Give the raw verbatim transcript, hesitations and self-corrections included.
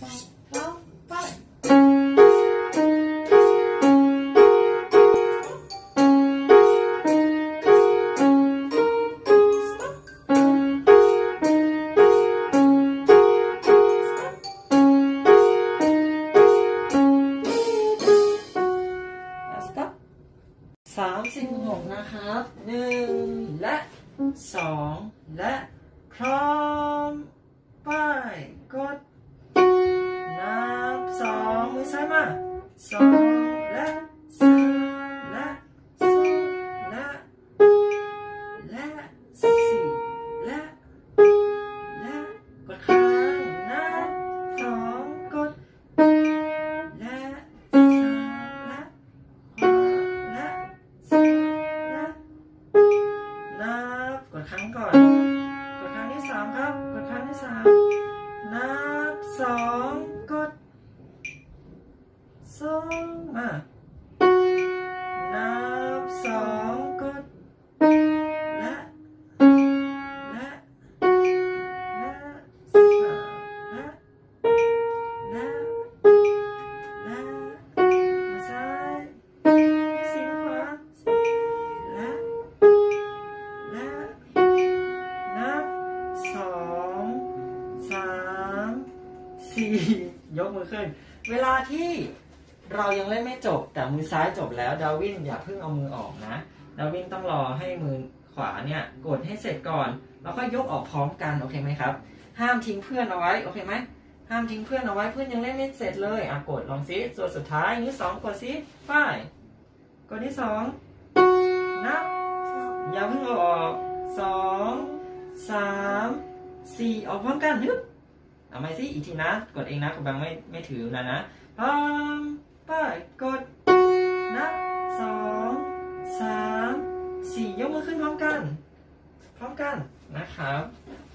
พร้อมไปสามสิบหกนะครับหนึ่งและสองและพร้อมไปกดนับสองมือซ้ายมาสองและสามและสองและและสี่และและกดค้างนับสองกดและสามและขวาและนับกดครั้งก่อนกดครั้งที่สามครับกดครั้งที่สามนับสองกดสองมานับสองกดและและและสามและและและมือซ้ายสี่มือขวาและและนับสองสามสี่ยกมือขึ้นเวลาที่เรายังเล่นไม่จบแต่มือซ้ายจบแล้วดาวินอย่าเพิ่งเอามือออกนะดาวินต้องรอให้มือขวาเนี่ยกดให้เสร็จก่อนแล้วก็ยกออกพร้อมกันโอเคไหมครับห้ามทิ้งเพื่อนเอาไว้โอเคไหมห้ามทิ้งเพื่อนเอาไว้เพื่อนยังเล่นไม่เสร็จเลยอ่ะกดลองซิตัวสุดท้ายนิ้วสองกดซิไปกดที่สองนับอย่าเพิ่งเอาออกสองสามสี่ออกพร้อมกันฮึบเอาไหมซิอีกทีนะกดเองนะคุณบังไม่ไม่ถือนะนะพร้อมไปกดนับสองสามสี่ยกมือขึ้นพร้อมกันพร้อมกันนะครับ